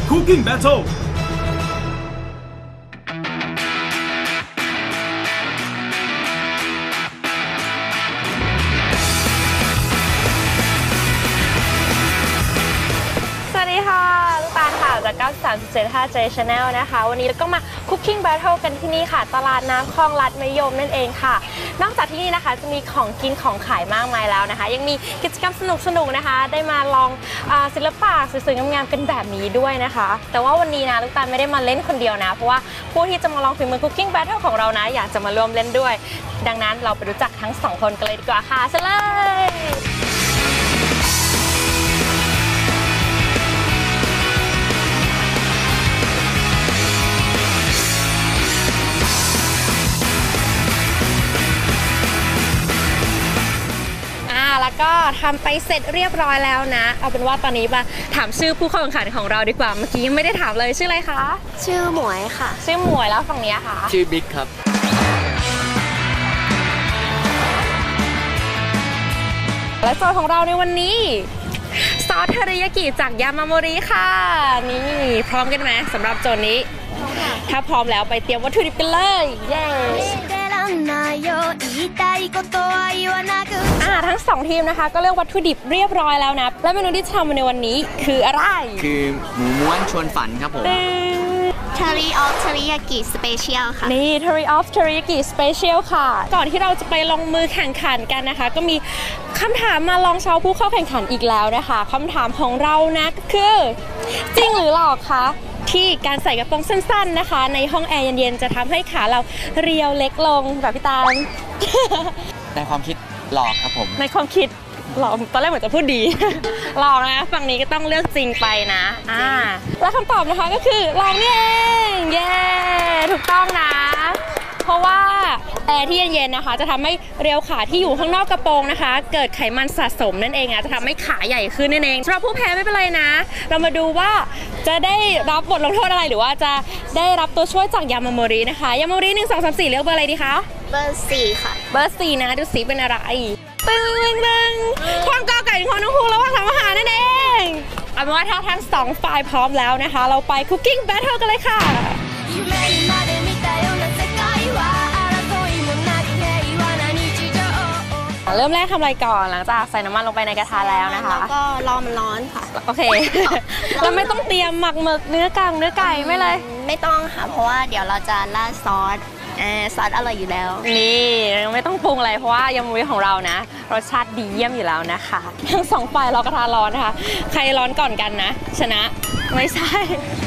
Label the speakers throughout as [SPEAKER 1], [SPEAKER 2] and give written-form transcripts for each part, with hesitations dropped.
[SPEAKER 1] Cooking Battle
[SPEAKER 2] จาก93.75 J Channel นะคะวันนี้เราก็มา Cooking Battle กันที่นี่ค่ะตลาดน้ำคลองลัดมะยมนั่นเองค่ะนอกจากที่นี่นะคะจะมีของกินของขายมากมายแล้วนะคะยังมีกิจกรรมสนุกๆนะคะได้มาลองศิลปะสวยๆงามๆกันแบบนี้ด้วยนะคะแต่ว่าวันนี้นะลูกตาลไม่ได้มาเล่นคนเดียวนะเพราะว่าผู้ที่จะมาลองฝีมือ Cooking Battle ของเรานะอยากจะมาร่วมเล่นด้วยดังนั้นเราไปรู้จักทั้ง2คนกันเลยดีกว่าค่ะเชิญเลยแล้วก็ทำไปเสร็จเรียบร้อยแล้วนะเอาเป็นว่าตอนนี้มาถามชื่อผู้เข้าแข่งขันของเราดีกว่าเมื่อกี้ยังไม่ได้ถามเลยชื่ออะไรคะ
[SPEAKER 3] ชื่อหมวยค่ะ
[SPEAKER 2] ชื่อหมวยแล้วฝั่งนี้ค่ะ
[SPEAKER 4] ชื่อบิ๊กครับ
[SPEAKER 2] และโจทย์ของเราในวันนี้ซอสเทอริยากิจากยามาโมริค่ะนี่พร้อมกันไหมสำหรับโจทย์นี้ถ้าพร้อมแล้วไปเตรียมวัตถุดิบกันเลยเย้ทั้ง2ทีมนะคะก็เลือกวัตถุดิบเรียบร้อยแล้วนะและเมนูที่ทำในวันนี้คืออะไร
[SPEAKER 4] คือหมูม้วนชวนฝันครับผม
[SPEAKER 3] Curry of Teriyaki Special ค่ะ
[SPEAKER 2] นี่ Curry of Teriyaki Special ค่ะก่อนที่เราจะไปลงมือแข่งขันกันนะคะก็มีคำถามมาลองชาวผู้เข้าแข่งขันอีกแล้วนะคะคำถามของเรานะคือจริงหรือหลอกคะที่การใส่กระโปรงสั้นๆนะคะในห้องแอร์เย็นๆจะทำให้ขาเราเรียวเล็กลงแบบพี่ตาล
[SPEAKER 4] ในความคิดหลอกครับผม
[SPEAKER 2] ในความคิดหลอกตอนแรกเหมือนจะพูดดีหลอกนะฝั่งนี้ก็ต้องเลือกจริงไปนะและคำตอบนะคะก็คือหลอกนี่เองเย้ถูกต้องนะเพราะว่าแอร์ที่เย็นๆนะคะจะทำให้เรียวขาที่อยู่ข้างนอกกระโปรงนะคะเกิดไขมันสะสมนั่นเองจะทำให้ขาใหญ่ขึ้นนั่นเองสำหรับผู้แพ้ไม่เป็นไรนะเรามาดูว่าจะได้รับบทลงโทษอะไรหรือว่าจะได้รับตัวช่วยจากยามาโมรินะคะยามาโมริ1 2 3 4เลือกเบอร์อะไรดีคะ
[SPEAKER 3] เบอร์4ค่ะ
[SPEAKER 2] เบอร์4นะดูสิเป็นอะไรตึงความกอไก่ของน้องภูระหว่างทำอาหารนั่นเองเอาเป็นว่าถ้าทั้ง2ฝ่ายพร้อมแล้วนะคะเราไป Cooking Battle กันเลยค่ะเริ่มแรกทำอะไรก่อนหลังจากใส่น้ำมันลงไปในกระทะแล้วนะคะ
[SPEAKER 3] แล้วก็รอมันร้อนค่ะ
[SPEAKER 2] โอเคเราไม่ต้องเตรียมหมักหมึกเนื้อไก่ไม่เลย
[SPEAKER 3] ไม่ต้องค่ะเพราะว่าเดี๋ยวเราจะราดซอสอร่อยอยู่แล้ว
[SPEAKER 2] นี่ไม่ต้องปรุงอะไรเพราะว่ายามาโมริของเรานะรสชาติดีเยี่ยมอยู่แล้วนะคะทั้ง2ฝ่ายรอกระทะร้อนนะคะใครร้อนก่อนกันนะชนะไม่ใช่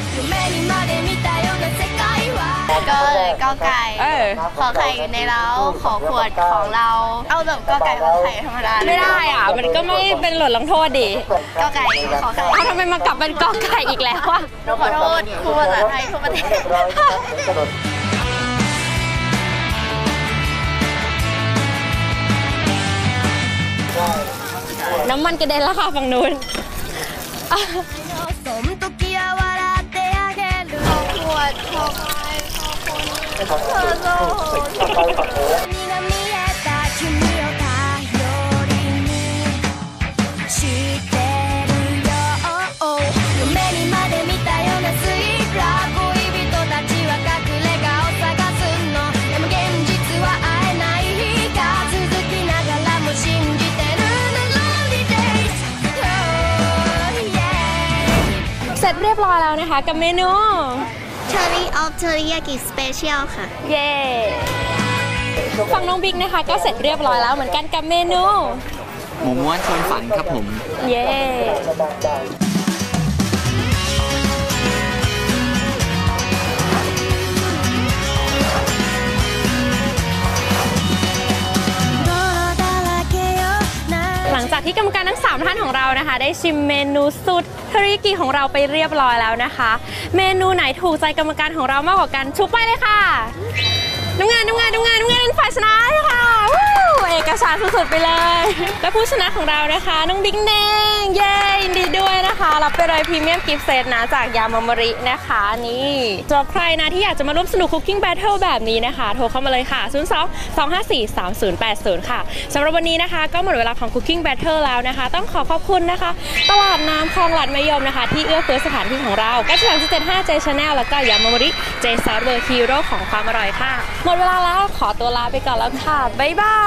[SPEAKER 3] ก็ไก่ขอไข่อยู่ในเล้าขอขวดของเราเอาแบบก็ไก่ขอไข่ธรรมดา
[SPEAKER 2] ไม่ได้อ่ะมันก็ไม่เป็นหล่นลงโทษดิ
[SPEAKER 3] ก็ไก่ขอไข่
[SPEAKER 2] ทำไมมากลับเป็นก็ไก่อีกแล้ววะ
[SPEAKER 3] ขอโทษครูภาษาไทยทั่วประเทศ
[SPEAKER 2] น้ำมันกระเด็นแล้วค่ะฝั่งนู้นเสร็จเรียบร้อยแล้วนะคะกับเมนู
[SPEAKER 3] Curry of Teriyaki Special ค่ะ
[SPEAKER 2] เย้ฝั่งน้องบิ๊กนะคะก็เสร็จเรียบร้อยแล้วเหมือนกันกับเมนู
[SPEAKER 4] หมูม้วนชวนฝันครับผม
[SPEAKER 2] เย้หลังจากที่กรรมการทั้ง3ท่านของเรานะคะได้ชิมเมนูสูตรเทริยากิของเราไปเรียบร้อยแล้วนะคะเมนูไหนถูกใจกรรมการของเรามากกว่ากันชุบไปเลยค่ะน้ำเงินฝ่ายชนะค่ะเอกฉันท์สุดๆไปเลยและผู้ชนะของเรานะคะน้องบิ๊กแดงเย้ยินดีด้วยนะคะรับไปเลยพรีเมียมกิฟต์เซตนะจากยามาโมรินะคะนี่สำหรับใครนะที่อยากจะมาร่วมสนุกคุกกิ้งแบทเทิลแบบนี้นะคะโทรเข้ามาเลยค่ะ02-254-3080ค่ะสำหรับวันนี้นะคะก็หมดเวลาของ Cooking Battle แล้วนะคะต้องขอบคุณนะคะตลาดน้ำคลองหลัดมะยมนะคะที่เอื้อเฟื้อสถานที่ของเราใกล้ฉลอง75 J Channel แล้วก็ยามาโมริ J South World Hero ของความอร่อยค่ะหมดเวลาแล้วขอตัวลาไปก่อนแล้วค่ะบ๊ายบาย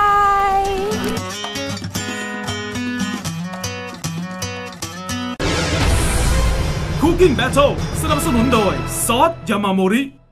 [SPEAKER 1] Cooking Battle สนับสนุนโดยซอสยามาโมริ